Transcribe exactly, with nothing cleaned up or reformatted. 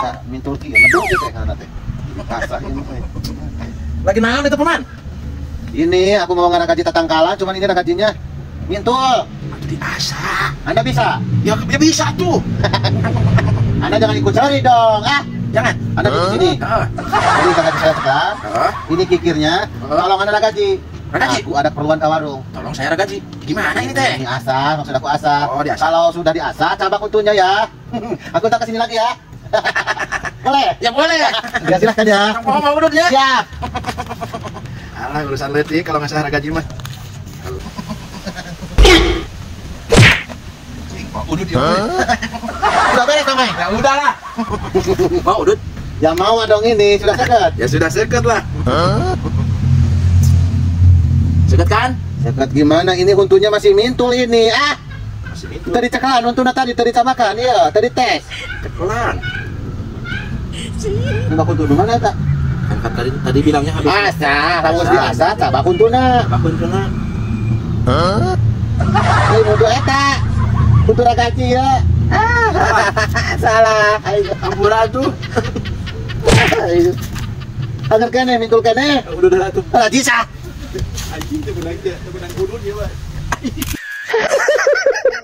mintul ki medung teh kana teh. Kasah ini. Lagi naon itu paman? Ini aku mau ngana gaji tatangkalan, cuman ini ada gajinya. Mintul. Jadi asa. Anda bisa? Ya, ya bisa tuh. Anda jangan ikut cari dong, ah. Jangan. Anda di sini. Heeh. Ini gaji saya sekarang. Heeh. Ini kikirnya. Tolong Anda gaji. Gaji? Aku ada keperluan ke warung. Tolong saya gaji. Gimana ini teh? Ini asah, maksud aku asah. Oh, diasah. Kalau sudah diasah, cabak untunya ya. Aku tak kesini lagi ya. Boleh? Ya boleh. Ya silahkan ya. Mau mau udut ya? Siap. Alah urusan letik kalau nggak salah gaji mah. Mau udut ya? Sudah beres dong, Mai? Ya udahlah. Mau udut? Ya mau dong ini, sudah seket. Ya sudah seket lah. Seket kan? Seket gimana? Ini untunya masih mintul ini. Ah, Masih itu. tadi cekalan untuna tadi, tadi samakan. Iya, tadi tes. Cekelan. Coba untu mana tak? Kan tadi tadi bilangnya habis. Asah, lamun diasah cabak untuna. Bakun kena. Ini untu eta. Untu gaji ya. Ah, salah. Ayo. Ampura tuh. Ayo. Agar kene mintul kene. Udah udah tuh. Lah bisa. Anjing teh menang teh menang udut ya, Pak.